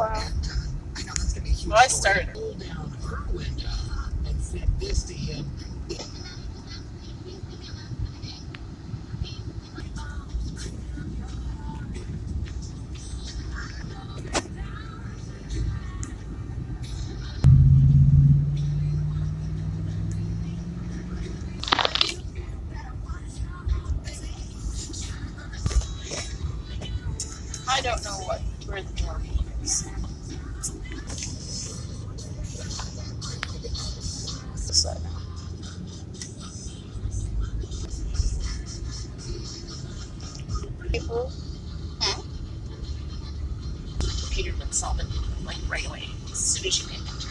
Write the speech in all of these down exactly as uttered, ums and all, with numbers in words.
Wow. I know that's gonna be a huge Well, I story. started. Pull down her window and said this to him. I don't know what where the door is. This side. People. Hmm? The computer would solve it like right away as soon as you hit enter.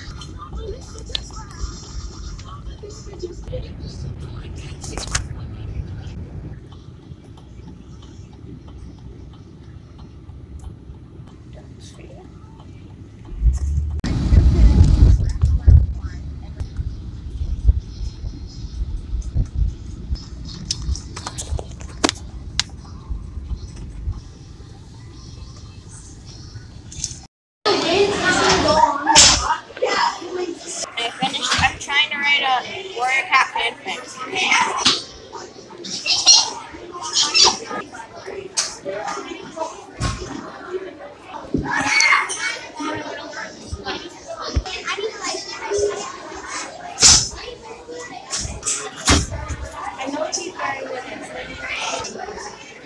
I finished. I'm trying to write a Warrior Cat fanfic. I know she's very good.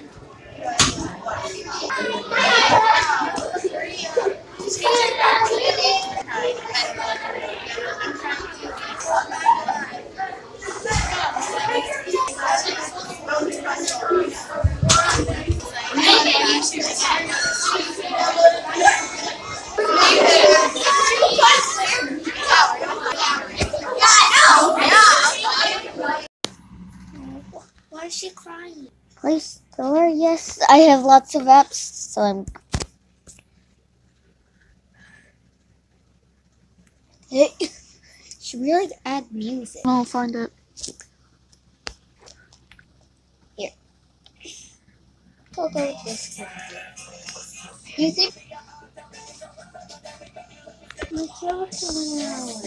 Why is she crying? Play Store? Yes, I have lots of apps, so I'm. Hey, should we like add music? I'll find it. Here. I'll go with this. You think? My God.